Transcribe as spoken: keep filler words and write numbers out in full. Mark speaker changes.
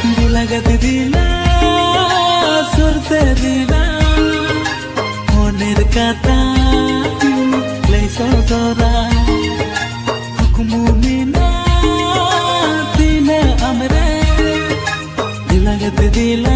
Speaker 1: दिलागत दिला सुरते दिला मोनेर kata lay sodora hukumu mina tina amre dilagat dila